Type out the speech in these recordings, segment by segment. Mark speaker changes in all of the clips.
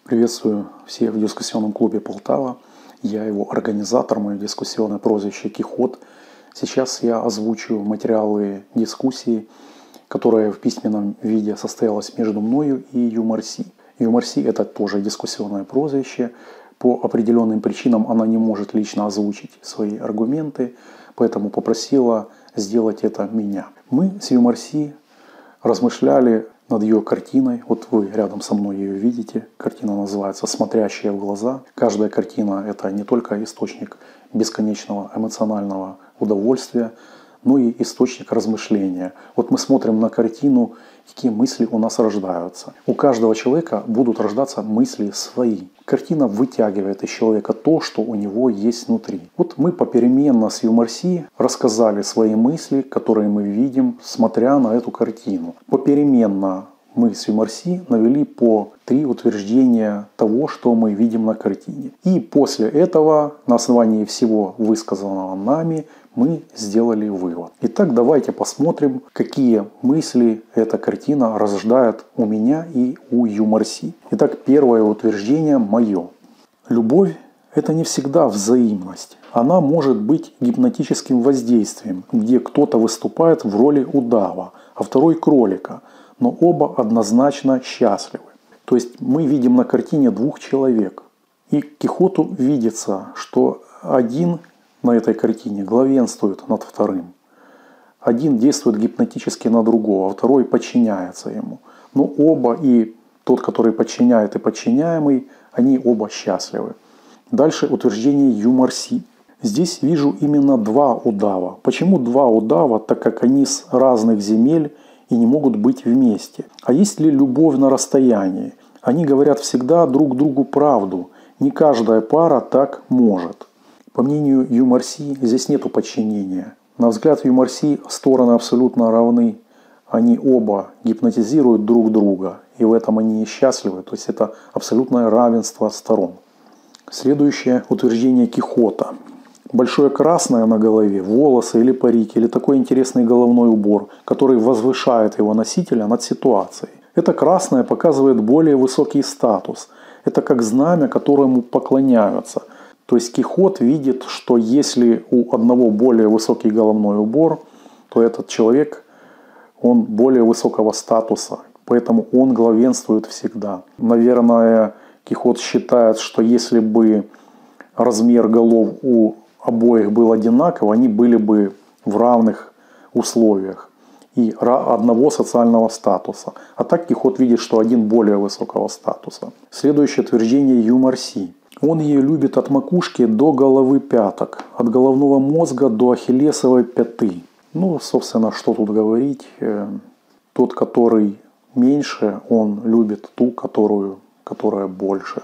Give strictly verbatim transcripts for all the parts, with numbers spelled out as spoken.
Speaker 1: Приветствую всех в дискуссионном клубе Полтава. Я его организатор, мое дискуссионное прозвище Кихот. Сейчас я озвучу материалы дискуссии, которая в письменном виде состоялась между мною и Юморси. Юморси – это тоже дискуссионное прозвище. По определенным причинам она не может лично озвучить свои аргументы, поэтому попросила сделать это меня. Мы с Юморси размышляли над ее картиной. Вот вы рядом со мной ее видите. Картина называется «Смотрящие в глаза». Каждая картина – это не только источник бесконечного эмоционального удовольствия, но и источник размышления. Вот мы смотрим на картину, какие мысли у нас рождаются. У каждого человека будут рождаться мысли свои. Картина вытягивает из человека то, что у него есть внутри. Вот мы попеременно с Юморси рассказали свои мысли, которые мы видим, смотря на эту картину. Попеременно мы с Юморси навели по три утверждения того, что мы видим на картине. И после этого, на основании всего высказанного нами, мы сделали вывод. Итак, давайте посмотрим, какие мысли эта картина рождает у меня и у Юморси. Итак, первое утверждение мое. Любовь – это не всегда взаимность. Она может быть гипнотическим воздействием, где кто-то выступает в роли удава, а второй – кролика, но оба однозначно счастливы. То есть мы видим на картине двух человек. И Кихоту видится, что один на этой картине главенствует над вторым. Один действует гипнотически на другого, а второй подчиняется ему. Но оба, и тот, который подчиняет, и подчиняемый, они оба счастливы. Дальше утверждение Юморси. Здесь вижу именно два удава. Почему два удава? Так как они с разных земель и не могут быть вместе. А есть ли любовь на расстоянии? Они говорят всегда друг другу правду. Не каждая пара так может. По мнению Юморси, здесь нету подчинения. На взгляд Юморси стороны абсолютно равны. Они оба гипнотизируют друг друга, и в этом они счастливы. То есть это абсолютное равенство сторон. Следующее утверждение Кихота. Большое красное на голове, волосы или парики, или такой интересный головной убор, который возвышает его носителя над ситуацией. Это красное показывает более высокий статус. Это как знамя, которому поклоняются. То есть Кихот видит, что если у одного более высокий головной убор, то этот человек, он более высокого статуса, поэтому он главенствует всегда. Наверное, Кихот считает, что если бы размер голов у обоих был одинаковый, они были бы в равных условиях и одного социального статуса. А так Кихот видит, что один более высокого статуса. Следующее утверждение Юморси. Он ее любит от макушки до головы пяток, от головного мозга до ахиллесовой пяты. Ну, собственно, что тут говорить. Тот, который меньше, он любит ту, которую, которая больше.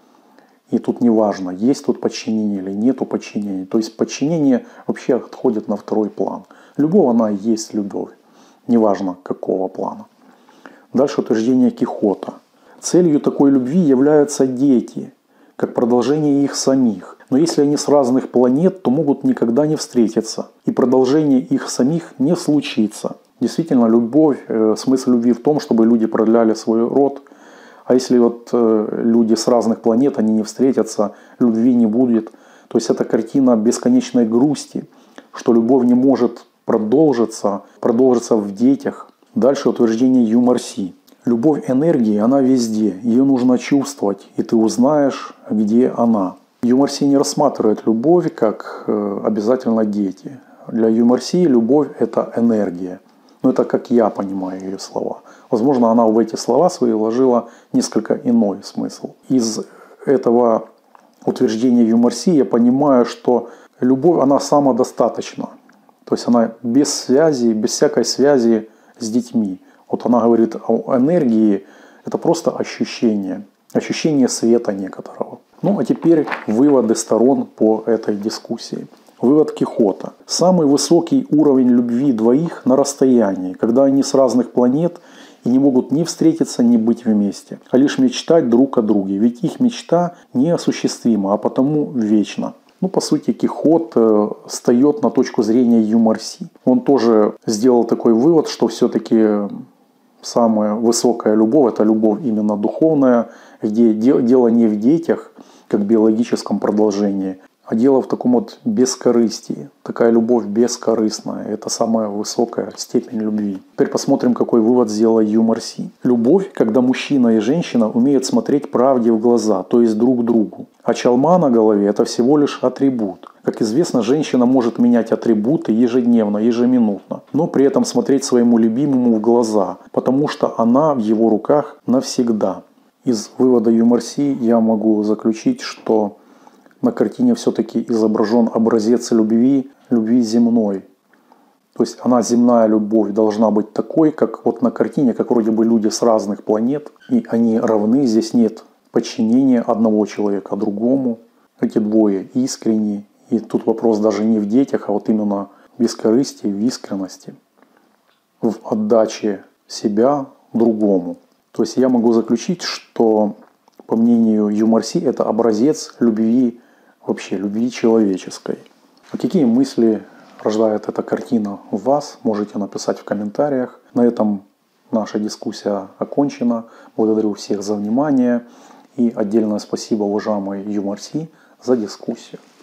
Speaker 1: И тут не важно, есть тут подчинение или нету подчинения. То есть подчинение вообще отходит на второй план. Любовь, она и есть любовь. Неважно, какого плана. Дальше утверждение Кихота. Целью такой любви являются дети, как продолжение их самих. Но если они с разных планет, то могут никогда не встретиться. И продолжение их самих не случится. Действительно, любовь, э, смысл любви в том, чтобы люди продляли свой род. А если вот э, люди с разных планет, они не встретятся, любви не будет. То есть это картина бесконечной грусти, что любовь не может продолжиться, продолжиться в детях. Дальше утверждение Юморси. Любовь энергии, она везде, ее нужно чувствовать, и ты узнаешь, где она. Юморси не рассматривает любовь как э, обязательно дети. Для Юморси любовь – это энергия. Но это как я понимаю ее слова. Возможно, она в эти слова свои вложила несколько иной смысл. Из этого утверждения Юморси я понимаю, что любовь, она самодостаточна. То есть она без связи, без всякой связи с детьми. Вот она говорит о энергии, это просто ощущение, ощущение света некоторого. Ну а теперь выводы сторон по этой дискуссии. Вывод Кихота. Самый высокий уровень любви двоих на расстоянии, когда они с разных планет и не могут ни встретиться, ни быть вместе, а лишь мечтать друг о друге. Ведь их мечта неосуществима, а потому вечна. Ну, по сути, Кихот э, встает на точку зрения Юморси. Он тоже сделал такой вывод, что все-таки самая высокая любовь – это любовь именно духовная, где дело не в детях, как биологическом продолжении, а дело в таком вот бескорыстии. Такая любовь бескорыстная. Это самая высокая степень любви. Теперь посмотрим, какой вывод сделала Ю Марси. Любовь, когда мужчина и женщина умеют смотреть правде в глаза, то есть друг другу. А чалма на голове – это всего лишь атрибут. Как известно, женщина может менять атрибуты ежедневно, ежеминутно, но при этом смотреть своему любимому в глаза, потому что она в его руках навсегда. Из вывода Ю Марси я могу заключить, что на картине все-таки изображен образец любви, любви земной. То есть она, земная любовь, должна быть такой, как вот на картине, как вроде бы люди с разных планет, и они равны, здесь нет подчинения одного человека другому. Эти двое искренние. И тут вопрос даже не в детях, а вот именно в бескорыстии, в искренности, в отдаче себя другому. То есть я могу заключить, что, по мнению Ю Марси, это образец любви, вообще любви человеческой. А какие мысли рождает эта картина в вас, можете написать в комментариях. На этом наша дискуссия окончена. Благодарю всех за внимание. И отдельное спасибо уважаемой Ю Марси за дискуссию.